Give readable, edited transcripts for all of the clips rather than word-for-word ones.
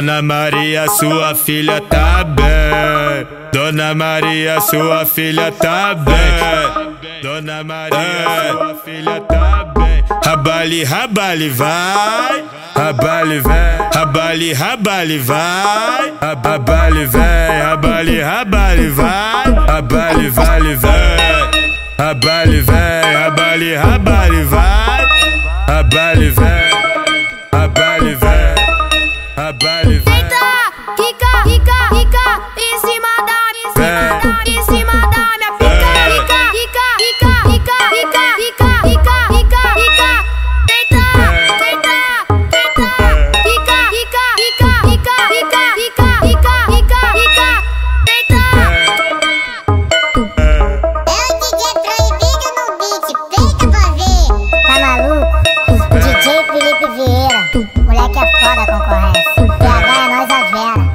Dona Maria, sua filha tá bem. Dona Maria, sua filha tá bem. Dona Maria, sua filha tá bem. Rabale, rabale, vai. Rabale, vem. Rabale, rabale, vai. Rabale, vem. Rabale, rabale, vai. Rabale, vale, vem. Rabale, vem. Rabale, rabale, vai. Rabale, vem. Rabale, vem. Rabale, vem. Eita, rica, rica, rica, em cima da em cima da minha pica. Rica, rica, rica, rica, rica, rica, rica, rica, rica. Eita, eita, eita, rica, rica, rica, rica, rica, rica, rica, rica, rica. Eita. É o DJ Proibido no beat, peita pra ver. Tá maluco? O DJ Felipe Vieira, moleque é foda a concorrência. PH é nós a Vera.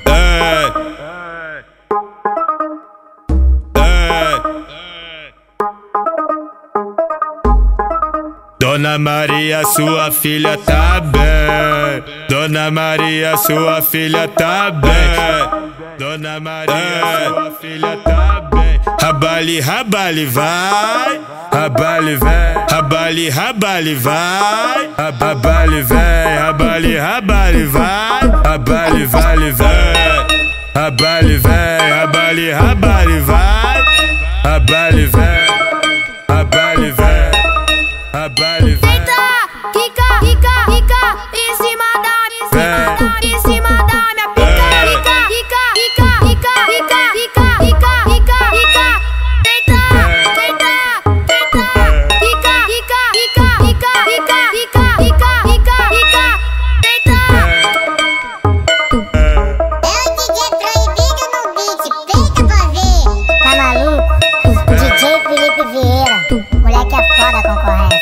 Dona Maria, sua filha tá bem. Dona Maria, sua filha tá bem. Dona Maria, sua filha tá bem. Rabale, rabale, vai. Rabale, vem. Rabale, rabale, vai. Rabale, vem. Rabale, rabale, vai. Rabale, vale, vem. Rabale, vem. Rabale, rabale, vai. Rabale, vem. Rabale, vem. Rabale, vem. Eita, rica, rica, rica, em cima da em cima da minha pica. Rica, rica, rica, rica, rica, rica, rica, rica, rica. Eita, eita, eita, rica, rica, rica, rica, rica, rica, rica, rica, rica. Eita. É o DJ Proibido no beat, peita pra ver. Tá maluco? O DJ Felipe Vieira, moleque é foda a concorrência.